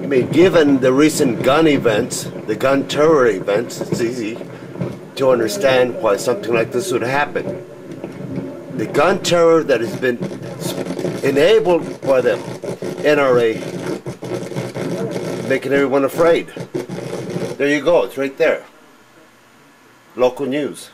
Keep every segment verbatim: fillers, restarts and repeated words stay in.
I mean, given the recent gun events, the gun terror events, it's easy to understand why something like this would happen. The gun terror that has been enabled by the N R A, making everyone afraid. There you go, it's right there. Local news.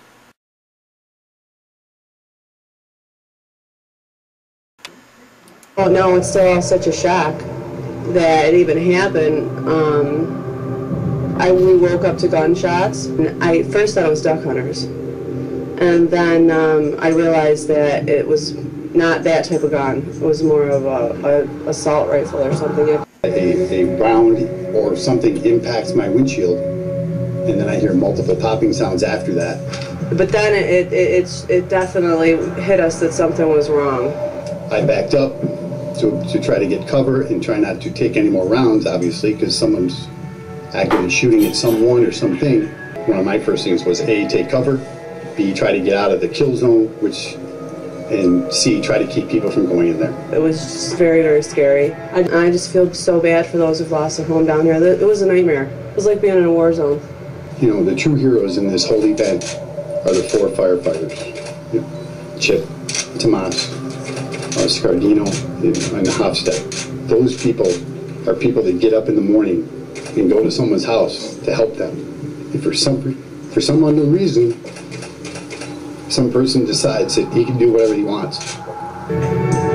Oh no, it's still all such a shock that it even happened. Um, I we woke up to gunshots, and I first thought it was duck hunters, and then um, I realized that it was not that type of gun. It was more of a, a assault rifle or something. A, a round or something impacts my windshield, and then I hear multiple popping sounds after that. But then it it it, it definitely hit us that something was wrong. I backed up to, to try to get cover and try not to take any more rounds, obviously, because someone's actively shooting at someone or something. One of my first things was A, take cover, B, try to get out of the kill zone, which, and C, try to keep people from going in there. It was just very, very scary. I, I just feel so bad for those who've lost their home down here. It was a nightmare. It was like being in a war zone. You know, the true heroes in this whole event are the four firefighters. You know, Chip, Tomas, Uh, Scardino, and Hofstad. Those people are people that get up in the morning and go to someone's house to help them. And for some, for some unknown reason, some person decides that he can do whatever he wants.